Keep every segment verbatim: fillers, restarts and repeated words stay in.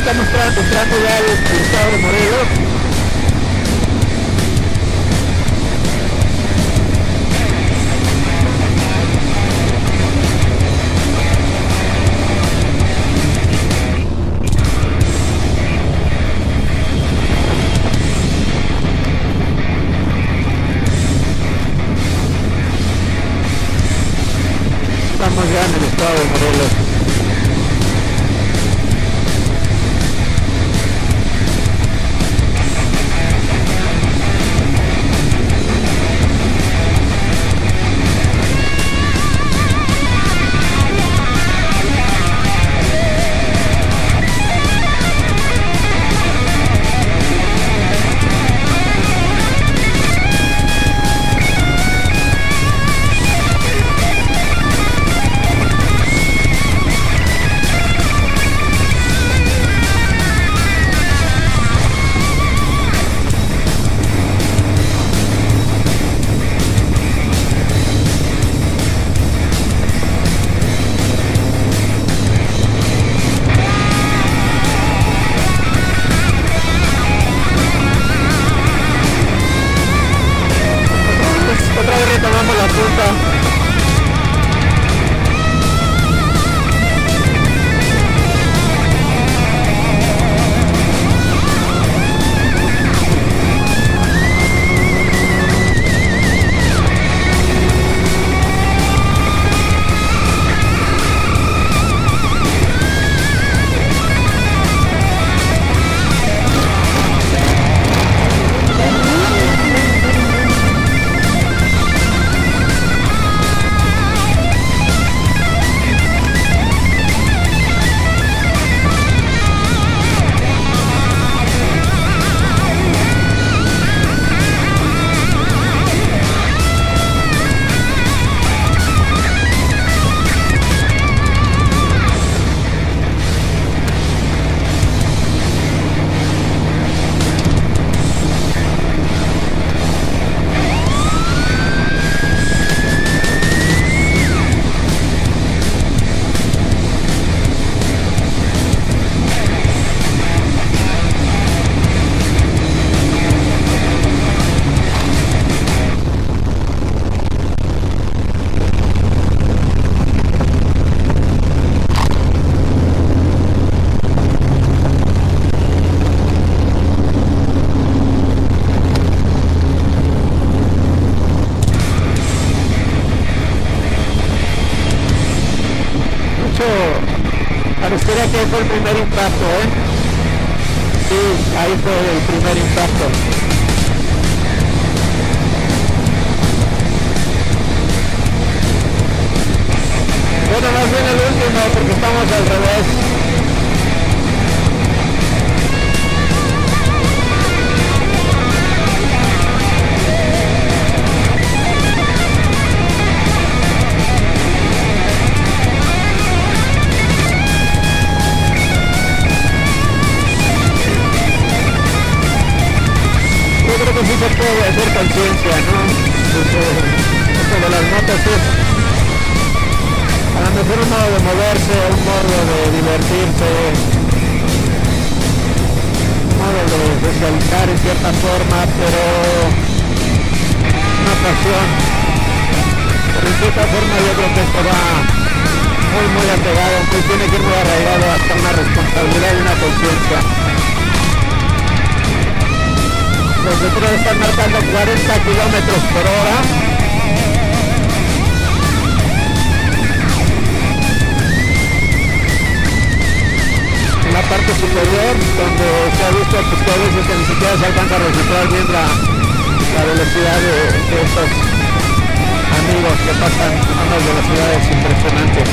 estamos entrando ya al estado de Morelos. Estamos ya en el estado de Morelos. Otra vez retomamos la punta. Pareciera que fue el primer impacto, ¿eh? Sí, ahí fue el primer impacto. Bueno, más bien el último, porque estamos al revés. Yo creo que sí se puede hacer conciencia, ¿no? Esto de las motos es a lo mejor un modo de moverse, un modo de divertirse, un modo de socializar en cierta forma, pero una pasión. Pero en cierta forma yo creo que esto va muy muy apegado, pues tiene que ir muy arraigado hasta una responsabilidad y una conciencia. Los letreros están marcando cuarenta kilómetros por hora. En la parte superior, donde se ha visto pues, que a veces que ni siquiera se alcanza a registrar bien la, la velocidad de, de estos amigos que pasan a unas velocidades impresionantes.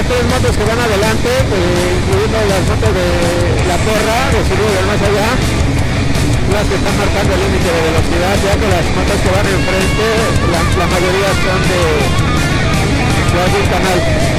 las tres motos que van adelante, eh, incluyendo las motos de la porra, de Sirius del Más Allá, las que están marcando el límite de velocidad, ya que las motos que van enfrente, la, la mayoría son de las de un canal.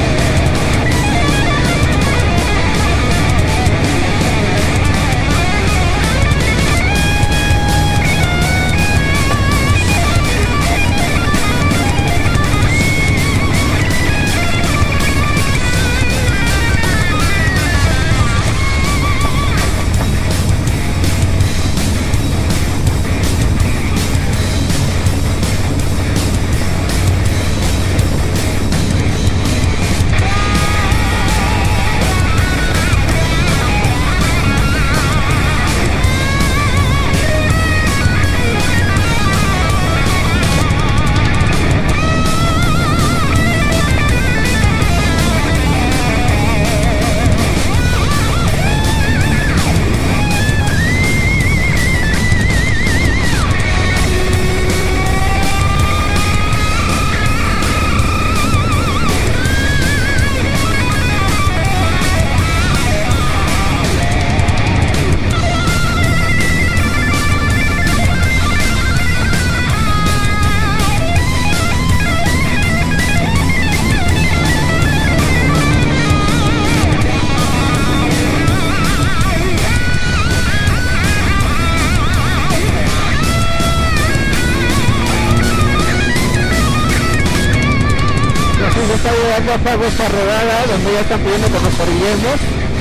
Está llegando a pago esta rodada donde ya están pidiendo que nos orillemos.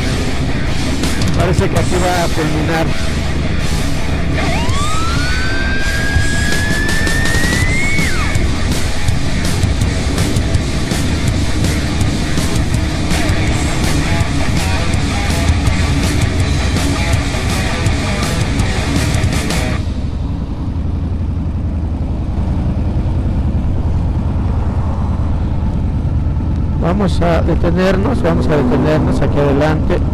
Parece que aquí va a culminar. Vamos a detenernos, vamos a detenernos aquí adelante.